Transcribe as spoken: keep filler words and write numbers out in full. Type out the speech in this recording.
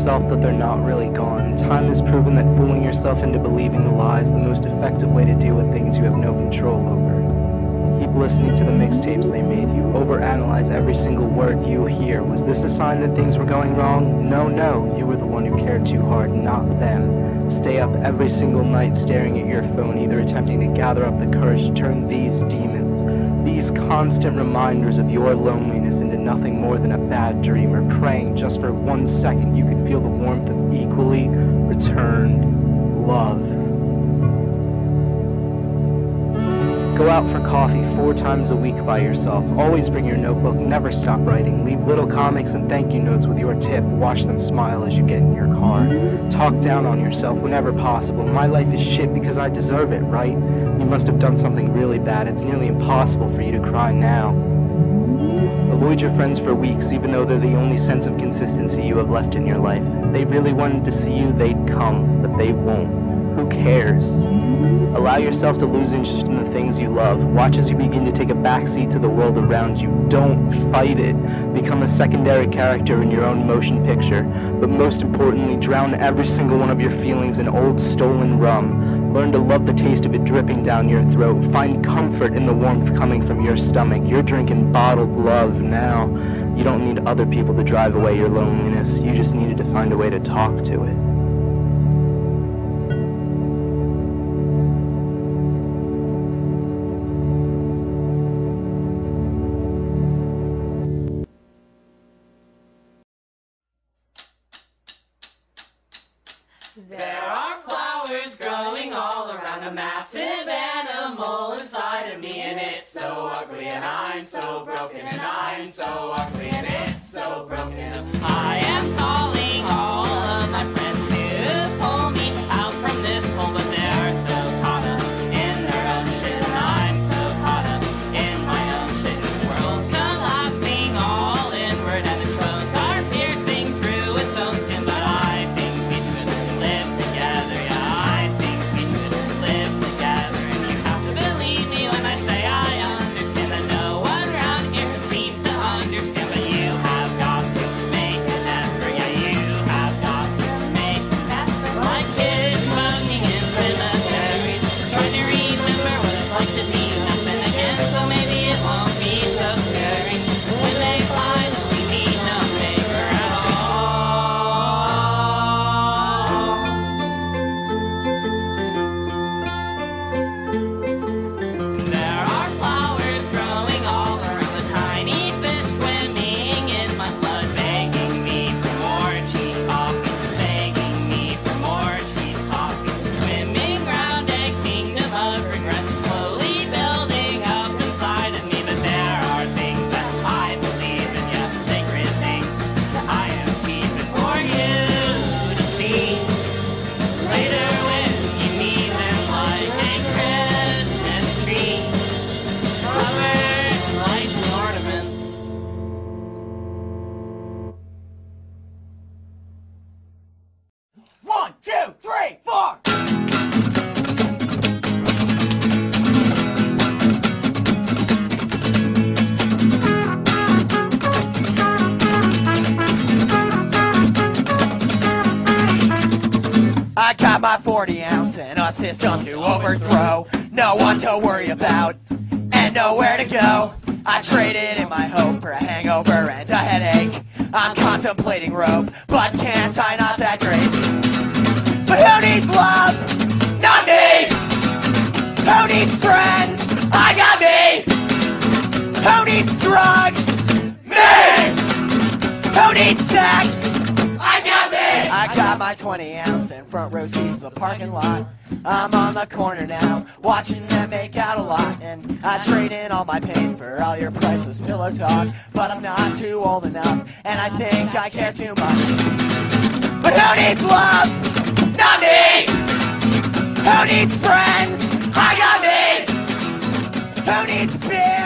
yourself that they're not really gone. Time has proven that fooling yourself into believing the lie is the most effective way to deal with things you have no control over. Keep listening to the mixtapes they made you. Overanalyze every single word you hear. Was this a sign that things were going wrong? No, no, you were the one who cared too hard, not them. Stay up every single night staring at your phone, either attempting to gather up the courage to turn these demons, these constant reminders of your loneliness, into nothing more than a bad dream, or praying just for one second you could feel the warmth of equally returned love. Go out for coffee four times a week by yourself. Always bring your notebook, never stop writing. Leave little comics and thank you notes with your tip. Watch them smile as you get in your car. Talk down on yourself whenever possible. My life is shit because I deserve it, right? You must have done something really bad. It's nearly impossible for you to cry now. Avoid your friends for weeks, even though they're the only sense of consistency you have left in your life. If they really wanted to see you, they'd come, but they won't. Who cares? Allow yourself to lose interest in the things you love. Watch as you begin to take a backseat to the world around you. Don't fight it. Become a secondary character in your own motion picture. But most importantly, drown every single one of your feelings in old stolen rum. Learn to love the taste of it dripping down your throat. Find comfort in the warmth coming from your stomach. You're drinking bottled love now. You don't need other people to drive away your loneliness. You just needed to find a way to talk to it. There are flowers growing all around a massive animal inside of me, and it's so ugly and I'm so broken and I'm so ugly and it's so broken. I am calling all of my friends to pull me out from this hole, but they're so caught up in their own shit and I'm so caught up in my own shit. This world's collapsing all inward and the cones are piercing through its own skin, but I think we should live together, yeah, I think we should live together. And you have to believe me when I say I understand that no one around here seems to understand, but you have got to make an effort, yeah, you have got to make an effort. Like kids running in cemeteries, trying to remember what it's like to be nothing again, so maybe it won't be so scary when they finally meet no maker at all. There are flowers growing all around, the tiny fish swimming in my blood, begging me for more cheap coffee, begging me for more cheap coffee. Swimming round a kingdom of regrets, slowly building up inside of me. But there are things that I believe in, yeah, sacred things that I am keeping for you to see later when you need them, like a Christmas tree covered in lights and ornaments. One, two, three, four! I got my forty ounce and a system to overthrow. No one to worry about and nowhere to go. I traded in my hope for a hangover and a headache. I'm contemplating rope, but can't I not that great? But who needs love? Not me! Who needs friends? I got me! Who needs drugs? Me! Who needs sex? I got me! I got my twenty ounce and front row seats to the parking lot. I'm on the corner now, watching them make out a lot. And I trade in all my pain for all your priceless pillow talk. But I'm not too old enough, and I think I care too much. But who needs love? Not me! Who needs friends? I got me! Who needs beer?